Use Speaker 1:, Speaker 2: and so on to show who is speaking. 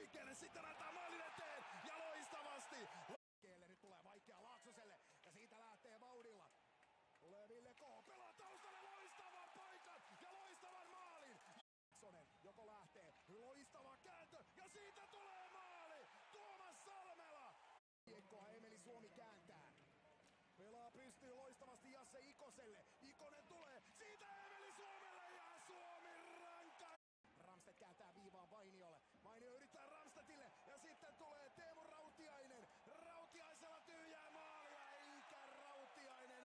Speaker 1: liikkeelle, sitten antaa maalin eteen ja loistavasti. Nyt tulee vaikea Laaksoselle ja siitä lähtee vauhdilla. Tulee Ville K. Pelaa taustalle loistavan paikan ja loistavan maalin. Jacksonen joko lähtee, loistava kääntö ja siitä tulee maali. Tuomas Salmela. Kiekkoa Emeli Suomi kääntää. Pelaa pystyy loistavasti Jasse Ikoselle.